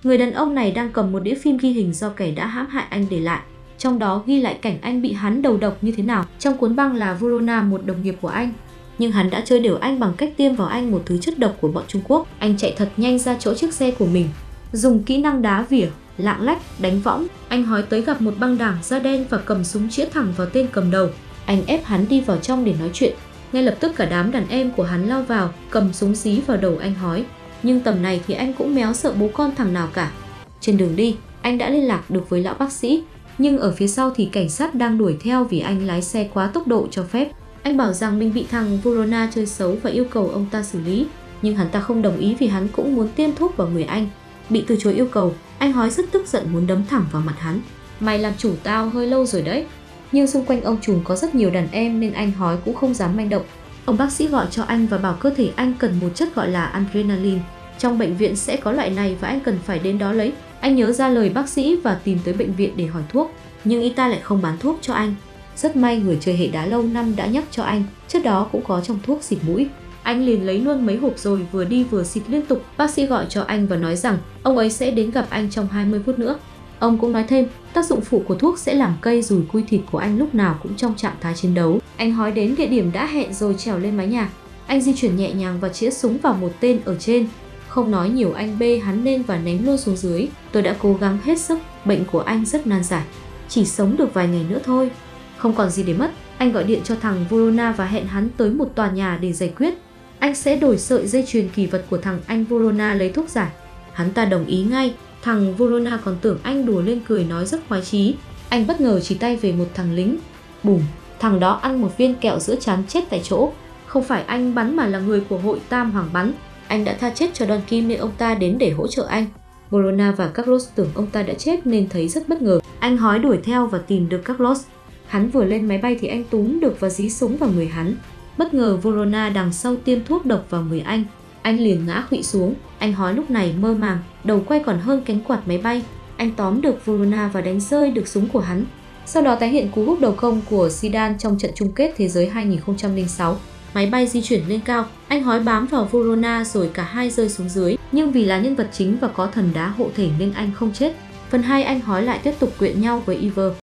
Người đàn ông này đang cầm một đĩa phim ghi hình do kẻ đã hãm hại anh để lại. Trong đó ghi lại cảnh anh bị hắn đầu độc như thế nào. Trong cuốn băng là Verona, một đồng nghiệp của anh. Nhưng hắn đã chơi đểu anh bằng cách tiêm vào anh một thứ chất độc của bọn Trung Quốc. Anh chạy thật nhanh ra chỗ chiếc xe của mình, dùng kỹ năng đá vỉa, lạng lách, đánh võng. Anh hói tới gặp một băng đảng da đen và cầm súng chĩa thẳng vào tên cầm đầu. Anh ép hắn đi vào trong để nói chuyện. Ngay lập tức cả đám đàn em của hắn lao vào, cầm súng dí vào đầu anh hói. Nhưng tầm này thì anh cũng méo sợ bố con thằng nào cả. Trên đường đi, anh đã liên lạc được với lão bác sĩ. Nhưng ở phía sau thì cảnh sát đang đuổi theo vì anh lái xe quá tốc độ cho phép. Anh bảo rằng mình bị thằng Verona chơi xấu và yêu cầu ông ta xử lý. Nhưng hắn ta không đồng ý vì hắn cũng muốn tiêm thuốc vào người anh. Bị từ chối yêu cầu, anh hói rất tức giận muốn đấm thẳng vào mặt hắn. Mày làm chủ tao hơi lâu rồi đấy. Nhưng xung quanh ông trùm có rất nhiều đàn em nên anh hói cũng không dám manh động. Ông bác sĩ gọi cho anh và bảo cơ thể anh cần một chất gọi là adrenaline. Trong bệnh viện sẽ có loại này và anh cần phải đến đó lấy. Anh nhớ ra lời bác sĩ và tìm tới bệnh viện để hỏi thuốc. Nhưng y tá lại không bán thuốc cho anh. Rất may người chơi hệ đá lâu năm đã nhắc cho anh, chất đó cũng có trong thuốc xịt mũi. Anh liền lấy luôn mấy hộp rồi vừa đi vừa xịt liên tục. Bác sĩ gọi cho anh và nói rằng ông ấy sẽ đến gặp anh trong 20 phút nữa. Ông cũng nói thêm, tác dụng phụ của thuốc sẽ làm cây dùi cui thịt của anh lúc nào cũng trong trạng thái chiến đấu. Anh hói đến địa điểm đã hẹn rồi trèo lên mái nhà. Anh di chuyển nhẹ nhàng và chĩa súng vào một tên ở trên. Không nói nhiều anh bê hắn lên và ném luôn xuống dưới. Tôi đã cố gắng hết sức, bệnh của anh rất nan giải. Chỉ sống được vài ngày nữa thôi. Không còn gì để mất, anh gọi điện cho thằng Verona và hẹn hắn tới một tòa nhà để giải quyết. Anh sẽ đổi sợi dây chuyền kỳ vật của thằng anh Verona lấy thuốc giải. Hắn ta đồng ý ngay. Thằng Verona còn tưởng anh đùa lên cười nói rất khoái chí. Anh bất ngờ chỉ tay về một thằng lính. Bùm, thằng đó ăn một viên kẹo giữa trán chết tại chỗ. Không phải anh bắn mà là người của hội Tam Hoàng bắn. Anh đã tha chết cho Don Kim nên ông ta đến để hỗ trợ anh. Verona và Carlos tưởng ông ta đã chết nên thấy rất bất ngờ. Anh hói đuổi theo và tìm được Carlos. Hắn vừa lên máy bay thì anh túm được và dí súng vào người hắn. Bất ngờ Verona đằng sau tiêm thuốc độc vào người anh. Anh liền ngã khuỵu xuống. Anh hói lúc này mơ màng, đầu quay còn hơn cánh quạt máy bay. Anh tóm được Verona và đánh rơi được súng của hắn. Sau đó tái hiện cú húc đầu công của Zidane trong trận chung kết Thế giới 2006. Máy bay di chuyển lên cao, anh hói bám vào Verona rồi cả hai rơi xuống dưới. Nhưng vì là nhân vật chính và có thần đá hộ thể nên anh không chết. Phần 2 anh hói lại tiếp tục quyện nhau với Iver.